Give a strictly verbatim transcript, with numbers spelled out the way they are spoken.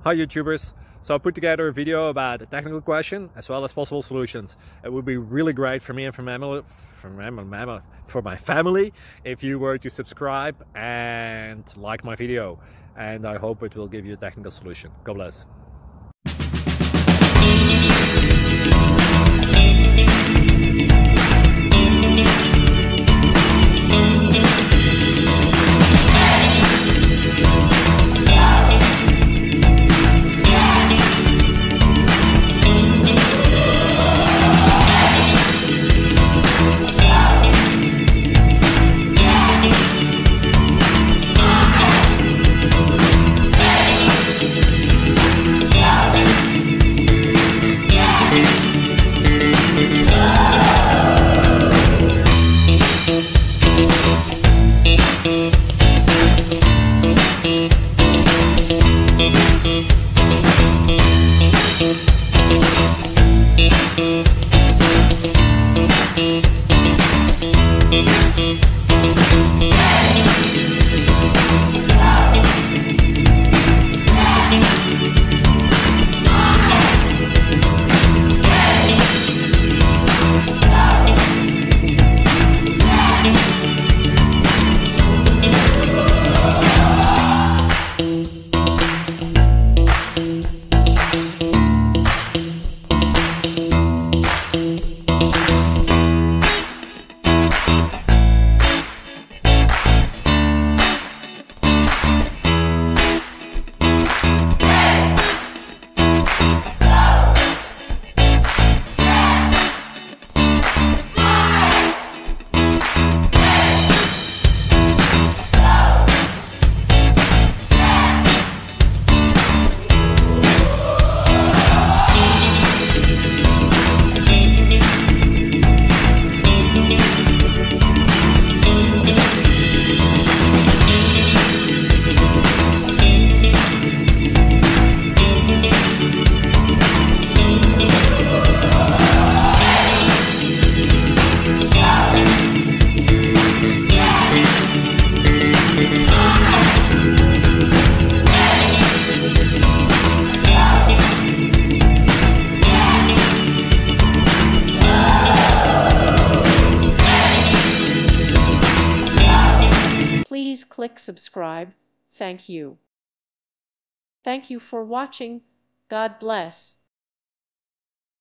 Hi YouTubers, so I put together a video about a technical question as well as possible solutions. It would be really great for me and for, mammal, for, mammal, for my family if you were to subscribe and like my video, and I hope it will give you a technical solution. God bless. Please click subscribe. Thank you. Thank you for watching. God bless.